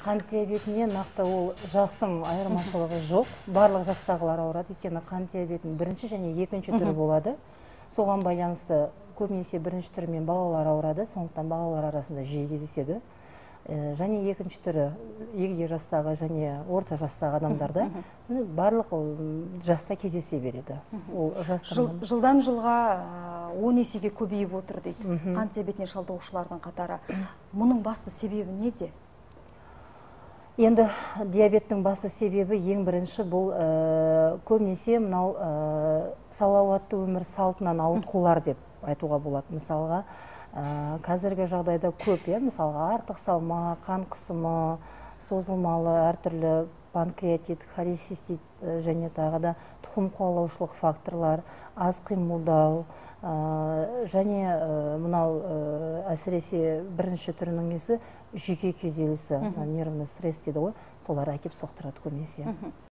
Қант диабетіне нақты ол жастың айырмашылығы жоқ. Барлық жастағылар ауырады, өйткені қант диабетінің бірінші және екінші түрі болады. Соған байланысты көбінесе бірінші түрімен балалар ауырады, сондықтан балалар арасында жиі кездеседі. Және екінші түрі егде жастағы және орта жастағы адамдарда барлық жаста кездесе береді. Жылдан жылға 10 есеге көбейіп отыр дейді. Қант диабетіне шалдығушылардың қатары. Мұның басты себебі неде? Енді диабеттің басты себебі ең бірінші бұл көбінесе мынау салауатты өмір салтынан ауытқулар деп айтуға болады. Мысалға, қазіргі жағдайда көп, мысалға артық салмақ, қан қысымы, созылмалы әртүрлі панкреатит, холецистит және тағы да тұқым қуалаушылық факторлар, аз қимылдау және мынау әсіресе бірінші түрінің несі жүйке күйзелісі, нервный стресс дейді ғой, солар әкеп соқтырады көбінесе.